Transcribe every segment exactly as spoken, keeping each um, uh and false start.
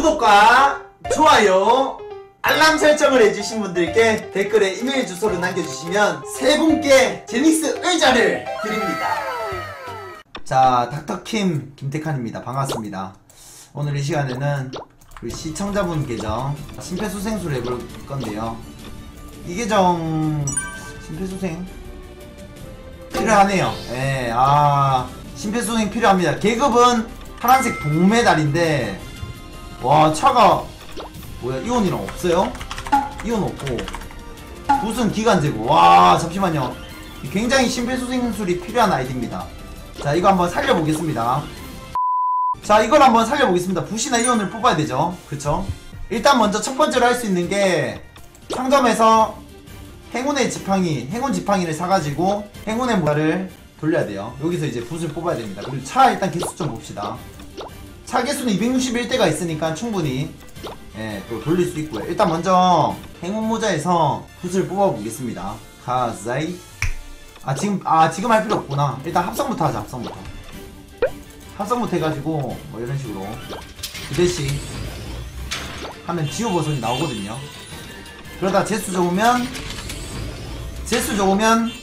구독과 좋아요 알람 설정을 해주신 분들께 댓글에 이메일 주소를 남겨주시면 세 분께 제닉스 의자를 드립니다. 자, 닥터킴 김태칸입니다. 반갑습니다. 오늘 이 시간에는 우리 시청자분 계정 심폐소생술 해볼 건데요. 이 계정 심폐소생 필요하네요. 예, 아 심폐소생 필요합니다. 계급은 파란색 동메달인데 와 차가 뭐야 이온이랑 없어요? 이온 없고 무슨 기관제고. 와 잠시만요. 굉장히 심폐소생술이 필요한 아이디입니다. 자 이거 한번 살려보겠습니다. 자 이걸 한번 살려보겠습니다. 붓이나 이온을 뽑아야 되죠. 그쵸? 일단 먼저 첫 번째로 할 수 있는 게 상점에서 행운의 지팡이, 행운 지팡이를 사가지고 행운의 모자를 돌려야 돼요. 여기서 이제 붓을 뽑아야 됩니다. 그리고 차 일단 개수 좀 봅시다. 차 개수는 이백육십일 대가 있으니까 충분히 예, 또 돌릴 수 있고요. 일단 먼저 행운 모자에서 붓을 뽑아보겠습니다. 가자이. 아 지금 아 지금 할 필요 없구나. 일단 합성부터 하자. 합성부터 합성부터 해가지고 뭐 이런 식으로 두 대씩 하면 지우버섯이 나오거든요. 그러다 재수 적으면 재수 적으면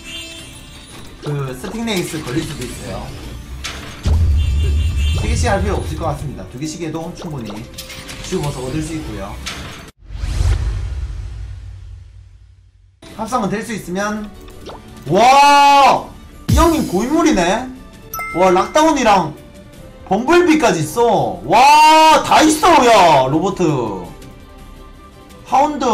그 스틱레이스 걸릴 수도 있어요. 세 개씩 할 필요 없을 것 같습니다. 두 개씩 해도 충분히 지우버섯 얻을 수 있고요. 합성은 될 수 있으면 와! 이 형님 고인물이네? 와 락다운이랑 범블비까지 있어. 와 다 있어. 야 로보트 하운드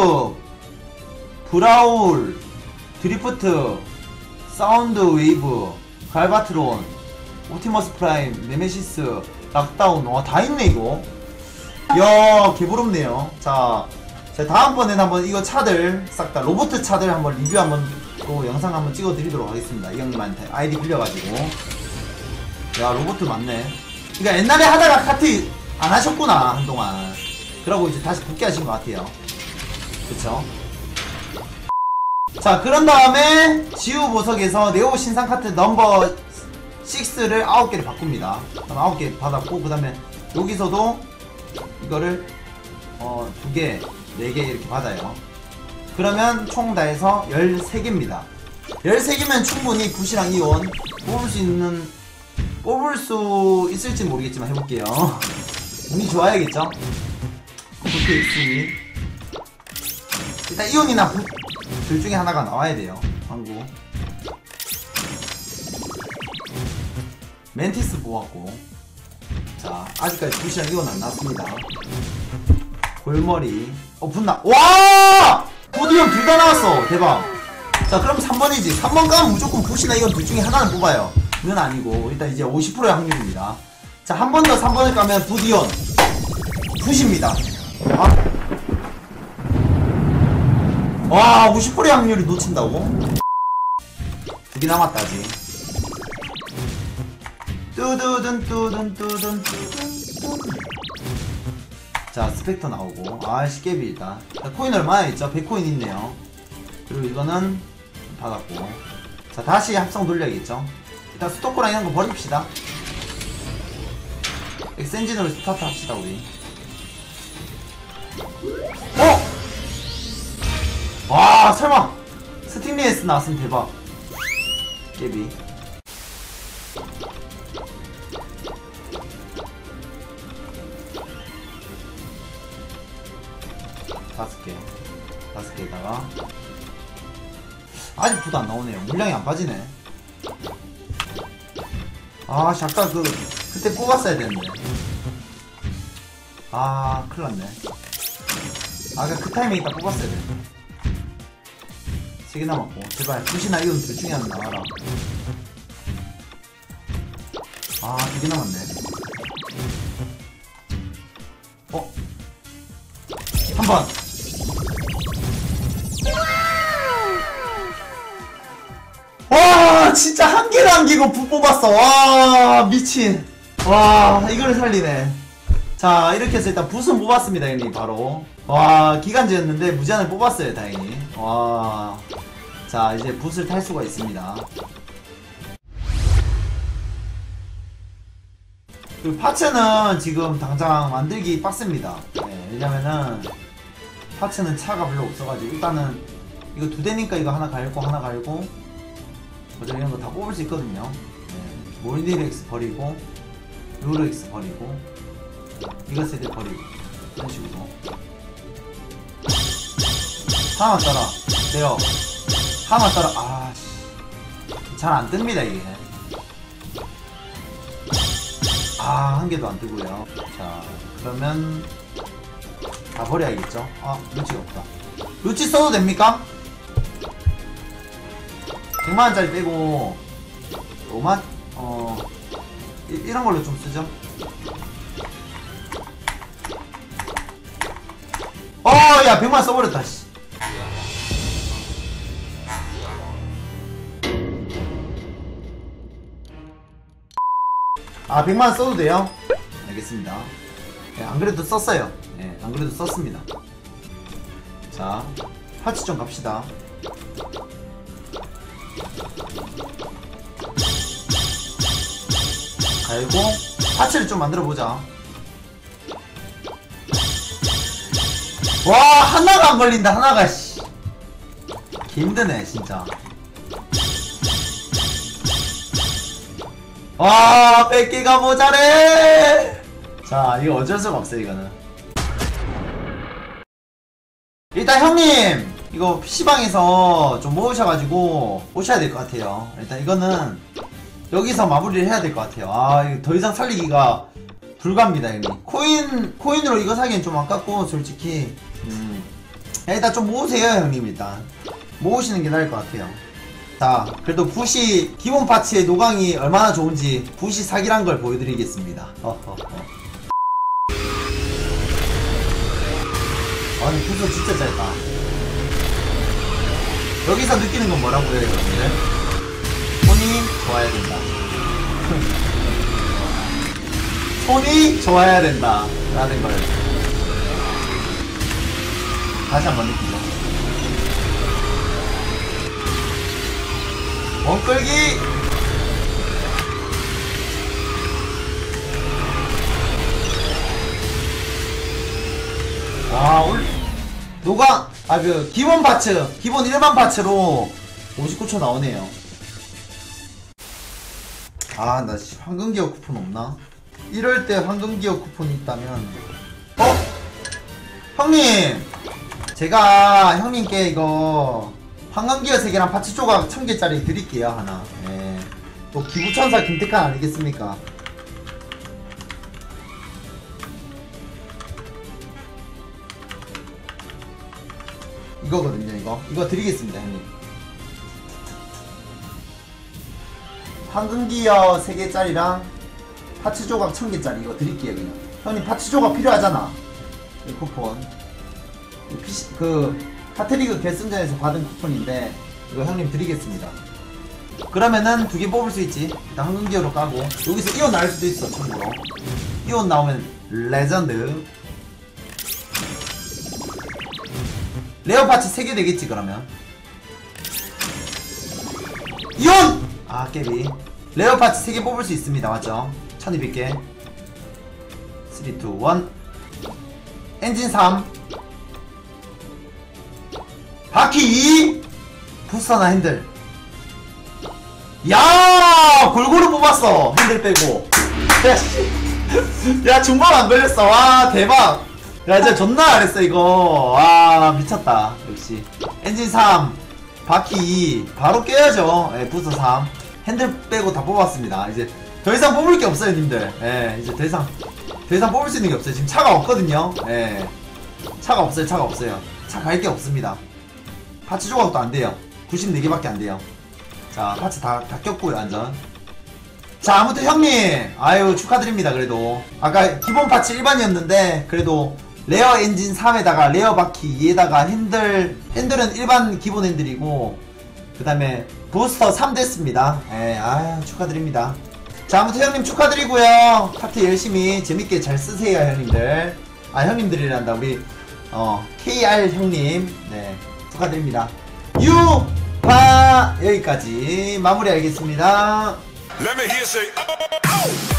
브라울 드리프트 사운드 웨이브 갈바트론 오티머스 프라임 네메시스 락다운. 와 다 있네 이거. 야 개부럽네요. 자, 자 다음번에는 한번 이거 차들 싹 다 로보트 차들 한번 리뷰 한번 또 영상 한번 찍어 드리도록 하겠습니다. 이 형님한테 아이디 빌려가지고. 야 로보트 맞네. 그니까 옛날에 하다가 카트 안 하셨구나 한동안. 그러고 이제 다시 복귀하신 것 같아요. 그쵸? 자 그런 다음에 지우 보석에서 네오 신상 카트 넘버 육를 아홉 개를 바꿉니다. 그럼 아홉 개 받았고 그 다음에 여기서도 이거를 어 두 개, 네 개 이렇게 받아요. 그러면 총 다 해서 열세 개입니다. 열세 개면 충분히 붓이랑 이온 뽑을 수 있는 뽑을 수 있을지 모르겠지만 해볼게요. 운이 좋아야겠죠? 붓이 있으니 일단 이온이나 붓 둘 중에 하나가 나와야 돼요. 광고 멘티스 모았고. 자 아직까지 붓이랑 이온 안 나왔습니다. 골머리 어 분나. 와! 붓이온 둘 다 나왔어. 대박. 자 그럼 삼 번이지. 삼 번 가면 무조건 붓이나 이온 둘 중에 하나는 뽑아요. 이건 아니고 일단 이제 오십 퍼센트의 확률입니다. 자 한 번 더 삼 번을 가면 붓 이온 붓입니다. 아? 와 오십 퍼센트의 확률이 놓친다고? 두 개 남았다 아직. 뚜두둔 뚜둔 뚜둔 뚜둔. 자 스펙터 나오고 아씨 깨비 일단. 자, 코인 얼마나 있죠? 백 코인 있네요. 그리고 이거는 받았고. 자 다시 합성 돌려야겠죠? 일단 스토커랑 이런 거 버립시다. 엑스엔진으로 스타트 합시다 우리. 어! 와 설마 스틱리에스 나왔으면 대박. 깨비. 다섯 개 다섯 개에다가 아직 붓 안 나오네요. 물량이 안 빠지네. 아 아까 그 그때 뽑았어야 되는데. 아 큰일났네. 아까 그 타이밍에 딱 뽑았어야 되는데. 세 개 남았고 제발 붓이나 이온 둘 중에 하나 나와라. 아 두 개 남았네. 어? 한번 와 진짜 한 개를 안기고 붓 뽑았어. 와 미친. 와 이걸 살리네. 자 이렇게 해서 일단 붓은 뽑았습니다 형님. 바로 와 기간제였는데 무제한을 뽑았어요 다행히. 와 자 이제 붓을 탈 수가 있습니다. 그리고 파츠는 지금 당장 만들기 빡셉니다. 네, 왜냐면은 파츠는 차가 별로 없어가지고 일단은 이거 두 대니까 이거 하나 갈고 하나 갈고 어차피 이런 거 다 뽑을 수 있거든요. 네, 몰디렉스 버리고 루렉스 버리고 이거 세대 버리고 이런 식으로 하나만 따라 내려 하나만 따라 아씨 잘 안 뜹니다 이게. 아, 한 개도 안 뜨고요. 자, 그러면 다 버려야겠죠? 아, 루치가 없다. 루치 써도 됩니까? 백만 원짜리 빼고 오만? 어... 이, 이런 걸로 좀 쓰죠. 어, 야, 백만 원 써버렸다, 씨. 아, 백만 원 써도 돼요? 알겠습니다. 네, 안 그래도 썼어요. 네, 안 그래도 썼습니다. 자, 파츠 좀 갑시다. 갈고, 파츠를 좀 만들어 보자. 와, 하나가 안 걸린다, 하나가, 씨. 개 힘드네, 진짜. 와, 백 개가 모자래! 자, 이거 어쩔 수가 없어요, 이거는. 일단 형님! 이거 피시방에서 좀 모으셔가지고 오셔야 될 것 같아요. 일단 이거는 여기서 마무리를 해야 될 것 같아요. 아, 이거 더 이상 살리기가 불가합니다, 형님. 코인, 코인으로 이거 사기엔 좀 아깝고, 솔직히. 음. 일단 좀 모으세요, 형님, 일단. 모으시는 게 나을 것 같아요. 자, 그래도 부시 기본 파츠의 노강이 얼마나 좋은지 부시 사기란 걸 보여드리겠습니다. 어허허. 아니, 부서 진짜 짧다. 여기서 느끼는 건 뭐라고요, 여러분들? 손이 좋아야 된다. 손이 좋아야 된다. 라는 걸 다시 한번 느끼죠. 원끌기! 와, 올, 노강, 아, 그, 기본 파츠, 기본 일반 파츠로 오십구 초 나오네요. 아, 나 황금기어 쿠폰 없나? 이럴 때 황금기어 쿠폰이 있다면. 어? 형님! 제가 형님께 이거 황금기어 세 개랑 파츠 조각 천 개짜리 드릴게요, 하나. 예. 또 기부천사 김태칸 아니겠습니까? 이거거든요, 이거. 이거 드리겠습니다, 형님. 황금기어 세 개짜리랑 파츠 조각 천 개짜리 이거 드릴게요, 그냥. 형님 파츠 조각 필요하잖아. 이 쿠폰. 이 피시, 그, 카트리그 결승전에서 받은 쿠폰인데 이거 형님 드리겠습니다. 그러면은 두 개 뽑을 수 있지. 일단 황금기어로 까고 여기서 이온 나올 수도 있어. 참고로 이온 나오면 레전드. 레어 파츠 세 개 되겠지 그러면. 이온! 아 깨비. 레어 파츠 세 개 뽑을 수 있습니다. 맞죠? 천이백 개. 삼, 이, 일 엔진 삼 바퀴 이 부스터나 핸들. 야 골고루 뽑았어. 핸들 빼고. 야 중반 안 걸렸어. 와 대박. 야 진짜 존나 잘했어 이거. 와 미쳤다. 역시 엔진 삼 바퀴 이 바로 깨야죠. 예, 부스터 삼 핸들 빼고 다 뽑았습니다. 이제 더 이상 뽑을 게 없어요 님들. 예, 이제 더 이상 더 이상 뽑을 수 있는 게 없어요. 지금 차가 없거든요. 예, 차가 없어요. 차가 없어요. 차 갈 게 없습니다. 파츠 조각도 안 돼요. 구십사 개밖에 안 돼요. 자, 파츠 다, 다 꼈고요, 완전. 자, 아무튼 형님, 아유, 축하드립니다, 그래도. 아까 기본 파츠 일반이었는데, 그래도 레어 엔진 삼에다가 레어 바퀴 이에다가 핸들, 핸들은 일반 기본 핸들이고, 그 다음에 부스터 삼 됐습니다. 예, 아유, 축하드립니다. 자, 아무튼 형님 축하드리고요. 파트 열심히 재밌게 잘 쓰세요, 형님들. 아, 형님들이란다, 우리, 어, 케이알 형님. 네. 축하드립니다. 유파 여기까지 마무리하겠습니다. Let me hear say, oh, oh.